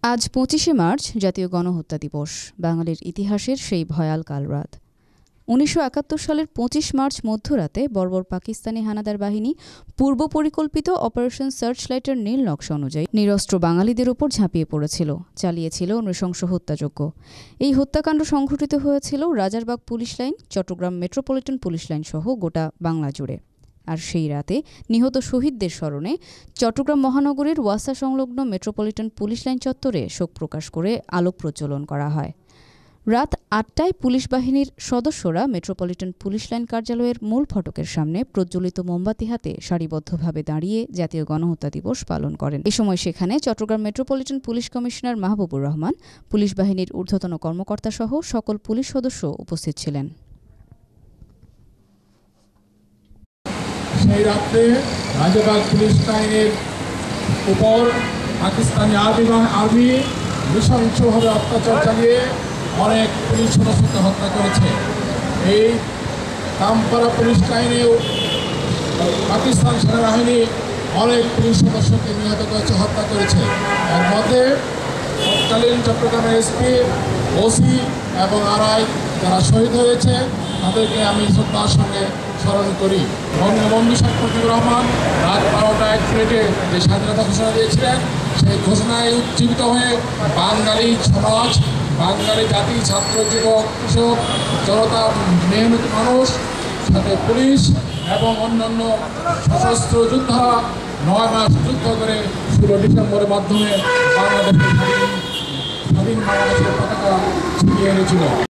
আজ ২৫শে মার্চ জাতীয় গণহত্যা দিবস। বাঙালির ইতিহাসের সেই ভয়াল কালরাত। ১৯৭১ সালের ২৫ মার্চ মধ্যরাতে বর্বর পাকিস্তানি হানাদার বাহিনী পূর্ব পরিকল্পিত অপারেশন সার্চলাইটের নীল নকশা অনুযায়ী নিরস্ত্র বাঙালিদের ওপর ঝাঁপিয়ে পড়েছিল, চালিয়েছিল নৃশংস হত্যাযজ্ঞ। এই হত্যাকাণ্ড সংঘটিত হয়েছিল Rajarbagh police line, Chittagong metropolitan police line সহ গোটা বাংলা জুড়ে। আর সেই রাতে নিহত শহীদদের স্মরণে চট্টগ্রাম মহানগরীর ওয়াসা সংলগ্ন মেট্রোপলিটন পুলিশ লাইন চত্বরে শোক প্রকাশ করে আলোক প্রজ্বলন করা হয়। রাত ৮টায় পুলিশ বাহিনীর সদস্যরা মেট্রোপলিটন পুলিশ লাইন কার্যালয়ের মূল ফটকের সামনে প্রজ্বলিত মোমবাতি হাতে সারিবদ্ধভাবে দাঁড়িয়ে জাতীয় গণহত্যা দিবস পালন করেন। এ সময় সেখানে Chittagong metropolitan police commissioner Mahbubur Rahman, police বাহিনীর ঊর্ধ্বতন কর্মকর্তা সহ সকল পুলিশ সদস্য উপস্থিত ছিলেন। সেই রাত্রে রাজারবাগ পুলিশ লাইনের উপর পাকিস্তানি আর্মি নৃশংসভাবে অত্যাচার চালিয়ে অনেক পুলিশ সদস্যকে হত্যা করেছে। এই কামপাড়া পুলিশ লাইনেও পাকিস্তান সেনাবাহিনী অনেক পুলিশ সদস্যকে নিহত করেছে, হত্যা করেছে। এর মধ্যে তৎকালীন চট্টগ্রামের এসপি, ওসি এবং আরআই যারা শহীদ হয়েছে তাদেরকে আমি শ্রদ্ধার সঙ্গে স্মরণ করি। বঙ্গবন্ধু শেখ মুজিবুর রহমান রাত ১২টা ১ মিনিটে যে স্বাধীনতা ঘোষণা দিয়েছিলেন, সেই ঘোষণায় উজ্জীবিত হয়ে বাঙালি সমাজ, বাঙালি জাতি, ছাত্র, যুবক, কৃষক, জনতা, মেহনত মানুষ, সাথে পুলিশ এবং অন্যান্য সশস্ত্র যোদ্ধারা ৯ মাস যুদ্ধ করে ১৬ ডিসেম্বরের মাধ্যমে বাংলাদেশের স্বাধীন বাংলাদেশের পতাকা ছিনিয়ে এনেছিল।